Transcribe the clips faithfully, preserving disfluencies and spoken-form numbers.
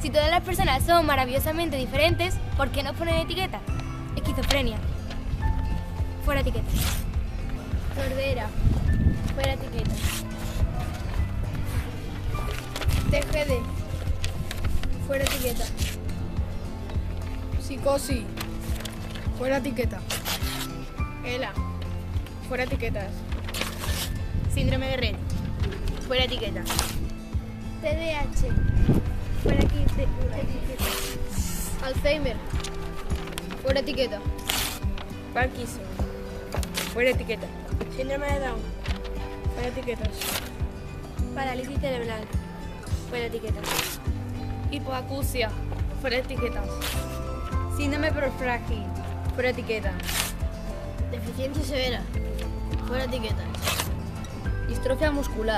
Si todas las personas son maravillosamente diferentes, ¿por qué nos ponen etiquetas? Esquizofrenia. Fuera etiquetas. Sordera. Fuera etiquetas. T G D. Fuera etiqueta. Psicosis. Fuera etiqueta. ELA. Fuera etiquetas. Síndrome de Rett. Fuera etiqueta. T D A H. Fuera etiqueta. Alzheimer. Fuera etiqueta. Parkinson. Fuera etiqueta. Síndrome de Down. Fuera etiquetas. Parálisis cerebral. Fuera etiquetas. Hipoacusia. Fuera etiquetas. Síndrome prefrágil. Fuera etiqueta. Deficiencia severa. Fuera etiquetas. Distrofia muscular.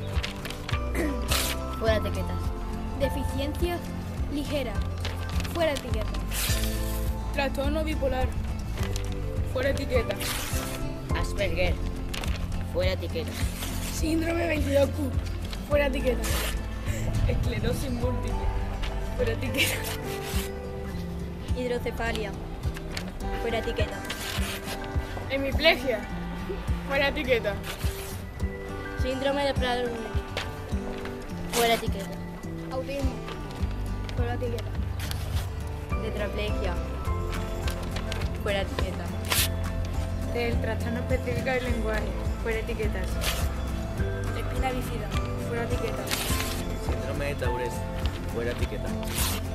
Fuera etiquetas. Deficiencia ligera. Fuera etiquetas. Trastorno bipolar. Fuera etiqueta. Asperger. Fuera etiqueta. Síndrome veintidós Q. Fuera etiqueta. Esclerosis múltiple. Fuera etiqueta. Hidrocefalia. Fuera etiqueta. Hemiplegia. Fuera etiqueta. Síndrome de Prader-Willi. Fuera etiqueta. Autismo. Fuera etiqueta. Tetraplegia. Fuera etiqueta. Del trastorno específico del lenguaje. Fuera etiquetas. Espina bífida. Fuera etiqueta. Síndrome de Tourette. Fuera etiqueta.